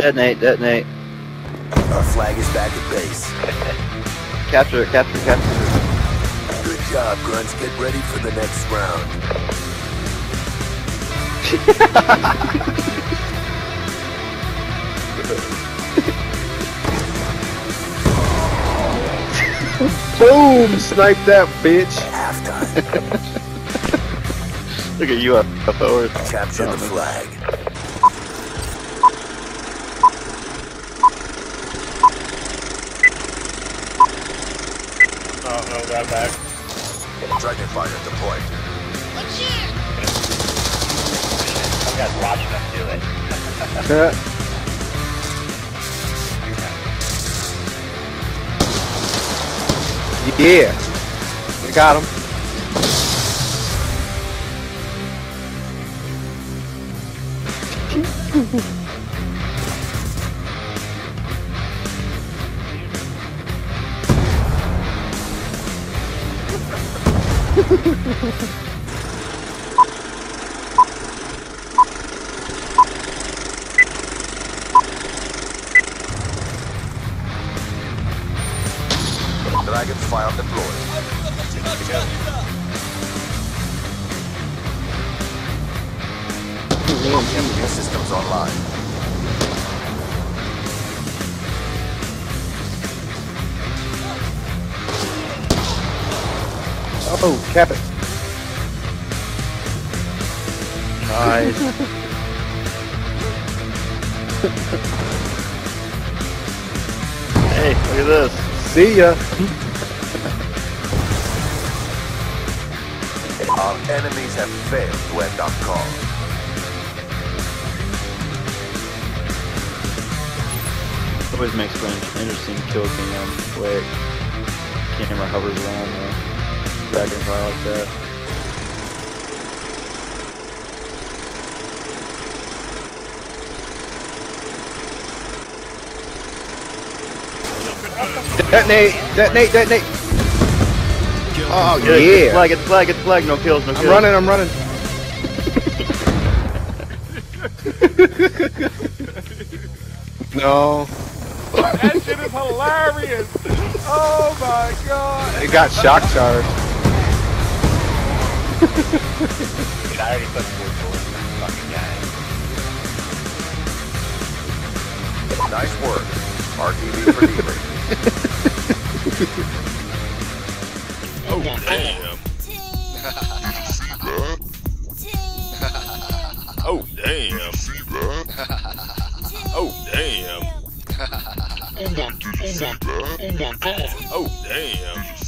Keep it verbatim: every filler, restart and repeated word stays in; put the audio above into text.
Detonate, detonate. Our flag is back at base. Capture it, capture it, capture it. Good job, Grunts. Get ready for the next round. Boom! Snipe that bitch. Halftime. Look at you up, up over. Capture the flag. Oh no, got back. Dragon fighter deployed. Some guy's watching us do it. Yeah. We got him. Dragon fire deployed. New systems online. Oh, cap it. Nice. Hey, look at this. See ya. Our enemies have failed to end our cause. Always makes for an interesting kill cam. Quick. Camera hovers around the dragonfly like that. Detonate! Detonate! Detonate! Oh Get it, yeah! Get the flag, get the flag, get the flag. No kills, no kills. I'm running, I'm running. No. That shit is hilarious! Oh my god! It got shock charged. Dude, I already put four bullets in that fucking guy. Nice work. R T V for Deaver. Oh, damn. Oh, damn. Oh, damn. Oh, my God. Oh, my God. Oh, damn.